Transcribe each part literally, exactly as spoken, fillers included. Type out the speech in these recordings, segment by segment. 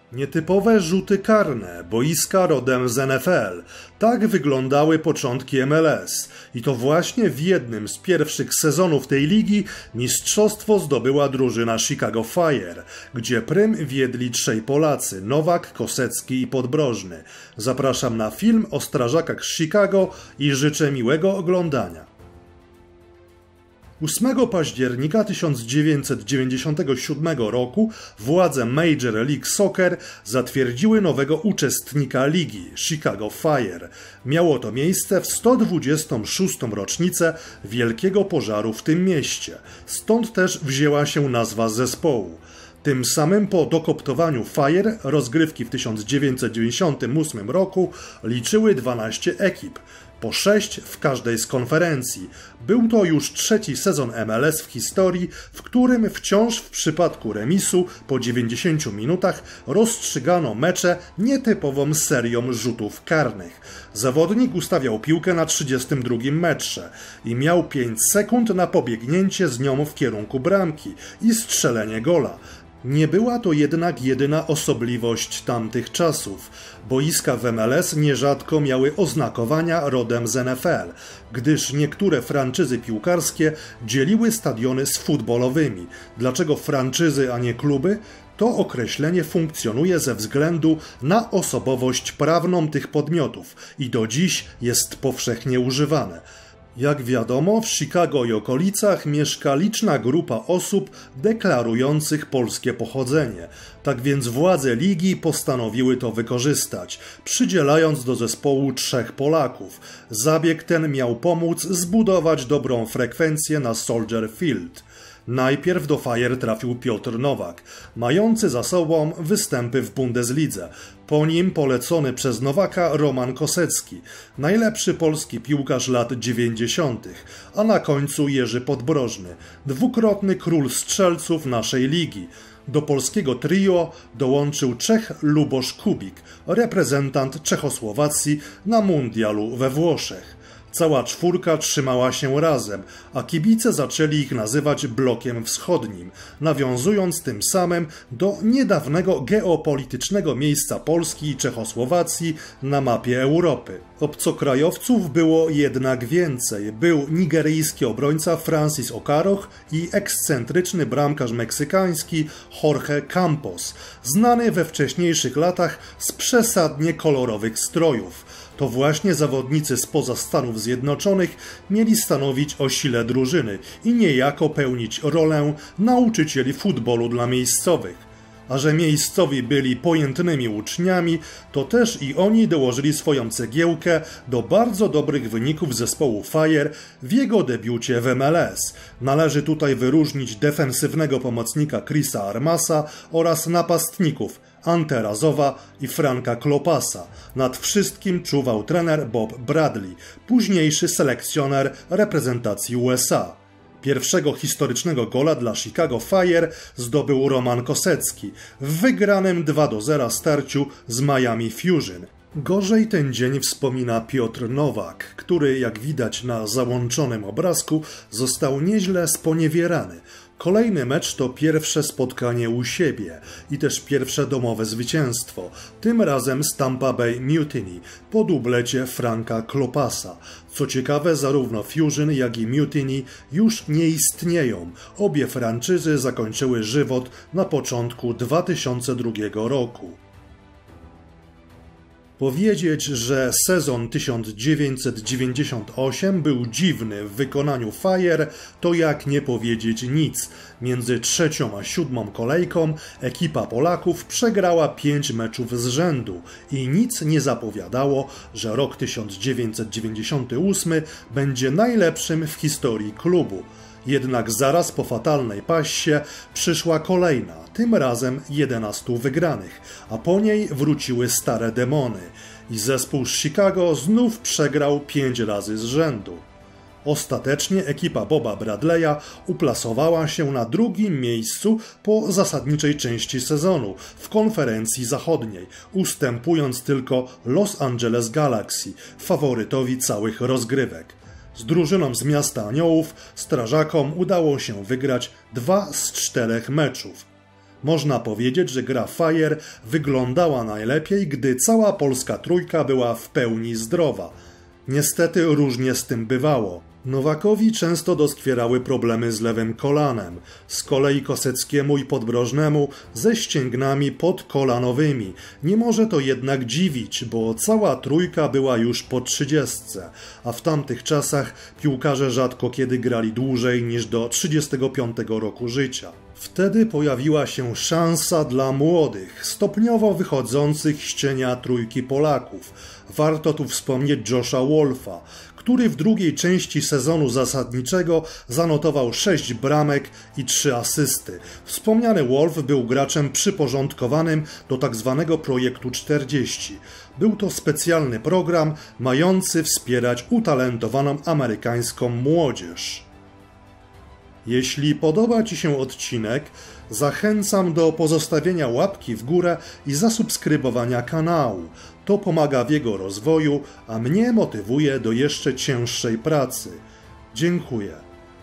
Nietypowe rzuty karne, boiska rodem z N F L. Tak wyglądały początki M L S. I to właśnie w jednym z pierwszych sezonów tej ligi mistrzostwo zdobyła drużyna Chicago Fire, gdzie prym wiedli trzej Polacy: Nowak, Kosecki i Podbrożny. Zapraszam na film o strażakach z Chicago i życzę miłego oglądania. ósmego października tysiąc dziewięćset dziewięćdziesiątego siódmego roku władze Major League Soccer zatwierdziły nowego uczestnika ligi – Chicago Fire. Miało to miejsce w sto dwudziestą szóstą rocznicę wielkiego pożaru w tym mieście. Stąd też wzięła się nazwa zespołu. Tym samym po dokoptowaniu Fire rozgrywki w tysiąc dziewięćset dziewięćdziesiątym ósmym roku liczyły dwanaście ekip, po sześć w każdej z konferencji. Był to już trzeci sezon M L S w historii, w którym wciąż w przypadku remisu po dziewięćdziesięciu minutach rozstrzygano mecze nietypową serią rzutów karnych. Zawodnik ustawiał piłkę na trzydziestym drugim metrze i miał pięć sekund na pobiegnięcie z nią w kierunku bramki i strzelenie gola. Nie była to jednak jedyna osobliwość tamtych czasów. Boiska w M L S nierzadko miały oznakowania rodem z N F L, gdyż niektóre franczyzy piłkarskie dzieliły stadiony z futbolowymi. Dlaczego franczyzy, a nie kluby? To określenie funkcjonuje ze względu na osobowość prawną tych podmiotów i do dziś jest powszechnie używane. Jak wiadomo, w Chicago i okolicach mieszka liczna grupa osób deklarujących polskie pochodzenie. Tak więc władze ligi postanowiły to wykorzystać, przydzielając do zespołu trzech Polaków. Zabieg ten miał pomóc zbudować dobrą frekwencję na Soldier Field. Najpierw do Fire trafił Piotr Nowak, mający za sobą występy w Bundeslidze. Po nim polecony przez Nowaka Roman Kosecki, najlepszy polski piłkarz lat dziewięćdziesiątych, a na końcu Jerzy Podbrożny, dwukrotny król strzelców naszej ligi. Do polskiego trio dołączył Czech Lubosz Kubik, reprezentant Czechosłowacji na mundialu we Włoszech. Cała czwórka trzymała się razem, a kibice zaczęli ich nazywać blokiem wschodnim, nawiązując tym samym do niedawnego geopolitycznego miejsca Polski i Czechosłowacji na mapie Europy. Obcokrajowców było jednak więcej. Był nigeryjski obrońca Francis Okaroch i ekscentryczny bramkarz meksykański Jorge Campos, znany we wcześniejszych latach z przesadnie kolorowych strojów. To właśnie zawodnicy spoza Stanów Zjednoczonych mieli stanowić o sile drużyny i niejako pełnić rolę nauczycieli futbolu dla miejscowych. A że miejscowi byli pojętnymi uczniami, to też i oni dołożyli swoją cegiełkę do bardzo dobrych wyników zespołu Fire w jego debiucie w M L S. Należy tutaj wyróżnić defensywnego pomocnika Chrisa Armasa oraz napastników Ante Razowa i Franka Klopasa. Nad wszystkim czuwał trener Bob Bradley, późniejszy selekcjoner reprezentacji U S A. Pierwszego historycznego gola dla Chicago Fire zdobył Roman Kosecki w wygranym dwa do zera starciu z Miami Fusion. Gorzej ten dzień wspomina Piotr Nowak, który, jak widać na załączonym obrazku, został nieźle sponiewierany. Kolejny mecz to pierwsze spotkanie u siebie i też pierwsze domowe zwycięstwo, tym razem z Tampa Bay Mutiny po dublecie Franka Klopasa. Co ciekawe, zarówno Fusion, jak i Mutiny już nie istnieją. Obie franczyzy zakończyły żywot na początku dwa tysiące drugiego roku. Powiedzieć, że sezon tysiąc dziewięćset dziewięćdziesiąty ósmy był dziwny w wykonaniu Fire, to jak nie powiedzieć nic. Między trzecią a siódmą kolejką ekipa Polaków przegrała pięć meczów z rzędu i nic nie zapowiadało, że rok tysiąc dziewięćset dziewięćdziesiąty ósmy będzie najlepszym w historii klubu. Jednak zaraz po fatalnej passie przyszła kolejna, tym razem jedenastu wygranych, a po niej wróciły stare demony i zespół z Chicago znów przegrał pięć razy z rzędu. Ostatecznie ekipa Boba Bradleya uplasowała się na drugim miejscu po zasadniczej części sezonu w konferencji zachodniej, ustępując tylko Los Angeles Galaxy, faworytowi całych rozgrywek. Z drużyną z Miasta Aniołów strażakom udało się wygrać dwa z czterech meczów. Można powiedzieć, że gra Fire wyglądała najlepiej, gdy cała polska trójka była w pełni zdrowa. Niestety różnie z tym bywało. Nowakowi często doskwierały problemy z lewym kolanem, z kolei Koseckiemu i Podbrożnemu ze ścięgnami podkolanowymi. Nie może to jednak dziwić, bo cała trójka była już po trzydziestce, a w tamtych czasach piłkarze rzadko kiedy grali dłużej niż do trzydziestego piątego roku życia. Wtedy pojawiła się szansa dla młodych, stopniowo wychodzących z cienia trójki Polaków. Warto tu wspomnieć Josha Wolfa, który w drugiej części sezonu zasadniczego zanotował sześć bramek i trzy asysty. Wspomniany Wolf był graczem przyporządkowanym do tzw. projektu czterdzieści. Był to specjalny program mający wspierać utalentowaną amerykańską młodzież. Jeśli podoba Ci się odcinek, zachęcam do pozostawienia łapki w górę i zasubskrybowania kanału. To pomaga w jego rozwoju, a mnie motywuje do jeszcze cięższej pracy. Dziękuję.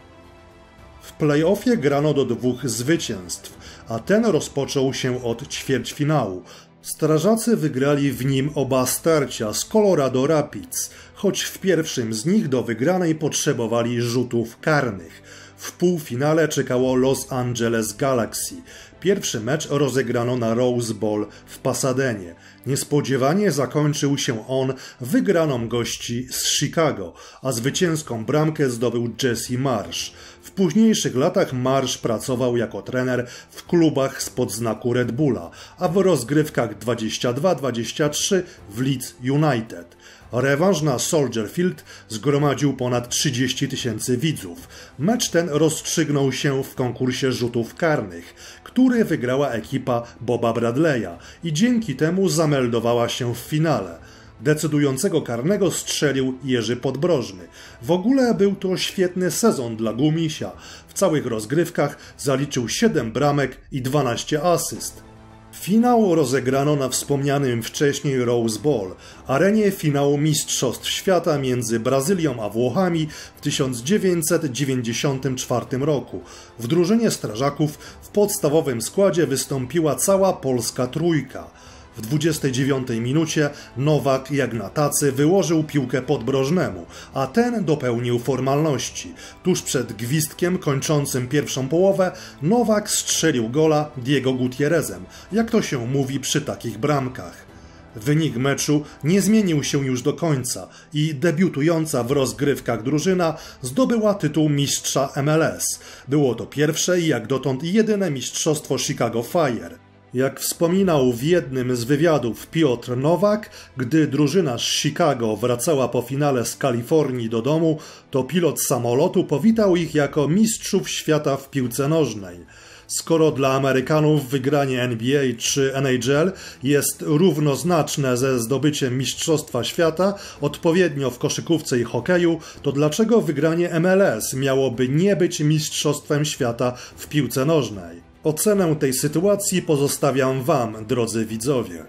W play-offie grano do dwóch zwycięstw, a ten rozpoczął się od ćwierćfinału. Strażacy wygrali w nim oba starcia z Colorado Rapids, choć w pierwszym z nich do wygranej potrzebowali rzutów karnych. W półfinale czekało Los Angeles Galaxy. Pierwszy mecz rozegrano na Rose Bowl w Pasadenie. Niespodziewanie zakończył się on wygraną gości z Chicago, a zwycięską bramkę zdobył Jesse Marsh. W późniejszych latach Marsh pracował jako trener w klubach spod znaku Red Bulla, a w rozgrywkach dwadzieścia dwa dwadzieścia trzy w Leeds United. Rewanż na Soldier Field zgromadził ponad trzydzieści tysięcy widzów. Mecz ten rozstrzygnął się w konkursie rzutów karnych, który wygrała ekipa Boba Bradley'a i dzięki temu zameldowała się w finale. Decydującego karnego strzelił Jerzy Podbrożny. W ogóle był to świetny sezon dla Gumisia. W całych rozgrywkach zaliczył siedem bramek i dwanaście asyst. Finał rozegrano na wspomnianym wcześniej Rose Bowl, arenie finału Mistrzostw Świata między Brazylią a Włochami w tysiąc dziewięćset dziewięćdziesiątym czwartym roku. W drużynie strażaków w podstawowym składzie wystąpiła cała polska trójka. W dwudziestej dziewiątej minucie Nowak jak na tacy wyłożył piłkę Podbrożnemu, a ten dopełnił formalności. Tuż przed gwizdkiem kończącym pierwszą połowę Nowak strzelił gola Diego Gutierrezem, jak to się mówi przy takich bramkach. Wynik meczu nie zmienił się już do końca i debiutująca w rozgrywkach drużyna zdobyła tytuł mistrza M L S. Było to pierwsze i jak dotąd jedyne mistrzostwo Chicago Fire. Jak wspominał w jednym z wywiadów Piotr Nowak, gdy drużyna z Chicago wracała po finale z Kalifornii do domu, to pilot samolotu powitał ich jako mistrzów świata w piłce nożnej. Skoro dla Amerykanów wygranie N B A czy N H L jest równoznaczne ze zdobyciem Mistrzostwa Świata, odpowiednio w koszykówce i hokeju, to dlaczego wygranie M L S miałoby nie być Mistrzostwem Świata w piłce nożnej? Ocenę tej sytuacji pozostawiam Wam, drodzy widzowie.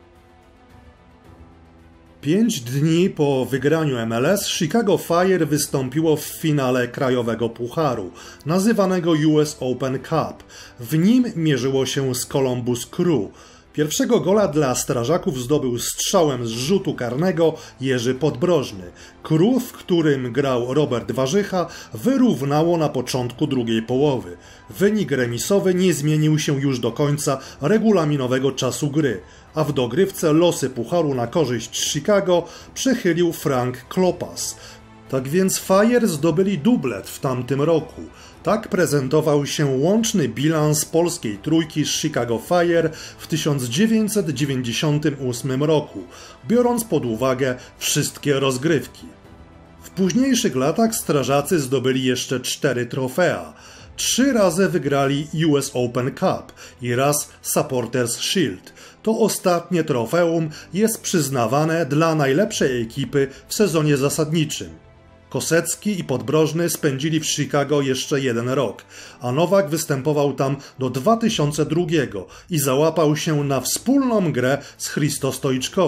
Pięć dni po wygraniu M L S Chicago Fire wystąpiło w finale krajowego pucharu, nazywanego U S Open Cup. W nim mierzyło się z Columbus Crew. Pierwszego gola dla strażaków zdobył strzałem z rzutu karnego Jerzy Podbrożny. Crew, w którym grał Robert Warzycha, wyrównało na początku drugiej połowy. Wynik remisowy nie zmienił się już do końca regulaminowego czasu gry, a w dogrywce losy pucharu na korzyść Chicago przechylił Frank Klopas. Tak więc Fire zdobyli dublet w tamtym roku. Tak prezentował się łączny bilans polskiej trójki z Chicago Fire w tysiąc dziewięćset dziewięćdziesiątym ósmym roku, biorąc pod uwagę wszystkie rozgrywki. W późniejszych latach strażacy zdobyli jeszcze cztery trofea. Trzy razy wygrali U S Open Cup i raz Supporters Shield. To ostatnie trofeum jest przyznawane dla najlepszej ekipy w sezonie zasadniczym. Kosecki i Podbrożny spędzili w Chicago jeszcze jeden rok, a Nowak występował tam do dwa tysiące drugiego i załapał się na wspólną grę z Christo Stoiczkowem.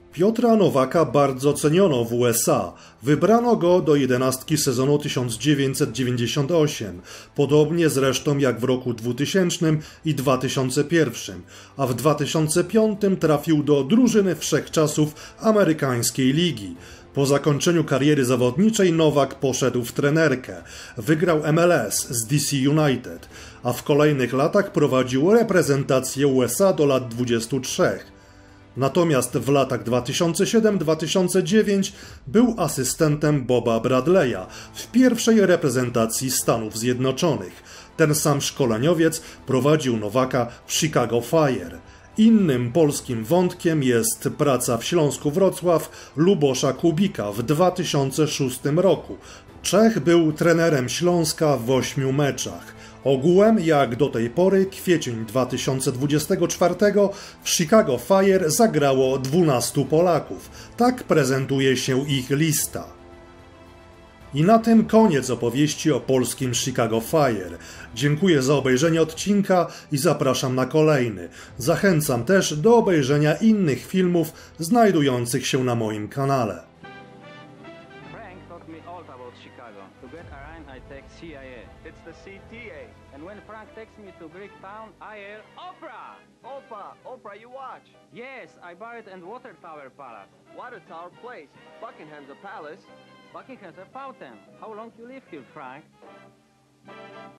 Piotra Nowaka bardzo ceniono w U S A. Wybrano go do jedenastki sezonu tysiąc dziewięćset dziewięćdziesiąt osiem, podobnie zresztą jak w roku dwutysięcznym i dwa tysiące pierwszym, a w dwa tysiące piątym trafił do drużyny wszechczasów amerykańskiej ligi. Po zakończeniu kariery zawodniczej Nowak poszedł w trenerkę. Wygrał M L S z D C United, a w kolejnych latach prowadził reprezentację U S A do lat dwudziestu trzech. Natomiast w latach dwa tysiące siódmym do dwa tysiące dziewiątego był asystentem Boba Bradley'a w pierwszej reprezentacji Stanów Zjednoczonych. Ten sam szkoleniowiec prowadził Nowaka w Chicago Fire. Innym polskim wątkiem jest praca w Śląsku Wrocław Lubosza Kubika w dwa tysiące szóstym roku. Czech był trenerem Śląska w ośmiu meczach. Ogółem, jak do tej pory, kwiecień dwa tysiące dwudziestego czwartego, w Chicago Fire zagrało dwunastu Polaków. Tak prezentuje się ich lista. I na tym koniec opowieści o polskim Chicago Fire. Dziękuję za obejrzenie odcinka i zapraszam na kolejny. Zachęcam też do obejrzenia innych filmów znajdujących się na moim kanale. Frank taught me all about Chicago. To get around, I take C I A. It's the C T A. And when Frank takes me to Greek town, I hear Oprah! Oprah, Oprah, you watch. Yes, I buried in Water Tower Palace. Water Tower Place. Buckingham's a palace. Buckingham's a fountain. How long you live here, Frank?